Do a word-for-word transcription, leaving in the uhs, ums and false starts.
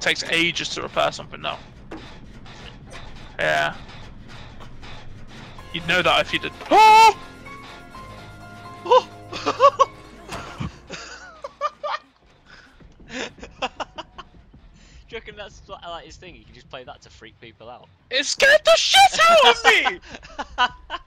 takes ages to repair something now. Yeah. You'd know that if you did. Oh! Oh! Do you reckon that's like his thing? You can just play that to freak people out. It scared the shit out of me!